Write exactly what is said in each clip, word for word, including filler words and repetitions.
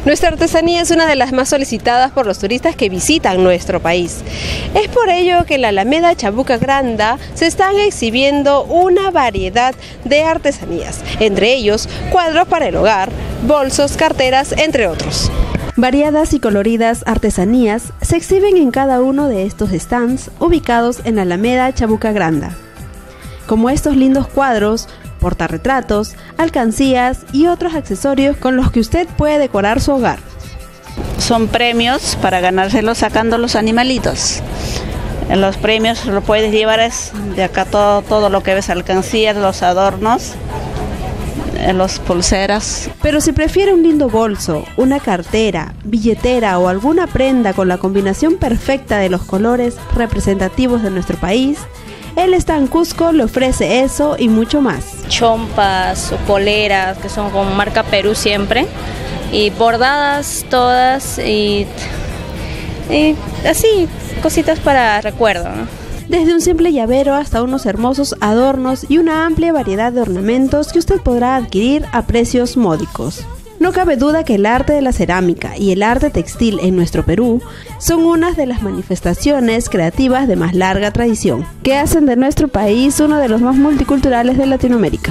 Nuestra artesanía es una de las más solicitadas por los turistas que visitan nuestro país. Es por ello que en la Alameda Chabuca Granda se están exhibiendo una variedad de artesanías, entre ellos cuadros para el hogar, bolsos, carteras, entre otros. Variadas y coloridas artesanías se exhiben en cada uno de estos stands ubicados en la Alameda Chabuca Granda, como estos lindos cuadros, portarretratos, alcancías y otros accesorios con los que usted puede decorar su hogar. Son premios para ganárselos sacando los animalitos. En los premios lo puedes llevar es de acá todo, todo lo que ves, alcancías, los adornos, los pulseras. Pero si prefiere un lindo bolso, una cartera, billetera o alguna prenda con la combinación perfecta de los colores representativos de nuestro país, el stand Cusco le ofrece eso y mucho más. Chompas o poleras que son con marca Perú siempre, y bordadas todas y, y así, cositas para recuerdo, ¿no? Desde un simple llavero hasta unos hermosos adornos y una amplia variedad de ornamentos que usted podrá adquirir a precios módicos. No cabe duda que el arte de la cerámica y el arte textil en nuestro Perú son unas de las manifestaciones creativas de más larga tradición, que hacen de nuestro país uno de los más multiculturales de Latinoamérica.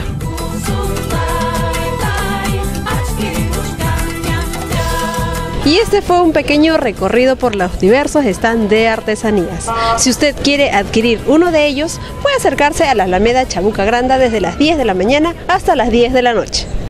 Y este fue un pequeño recorrido por los diversos stands de artesanías. Si usted quiere adquirir uno de ellos, puede acercarse a la Alameda Chabuca Granda desde las diez de la mañana hasta las diez de la noche.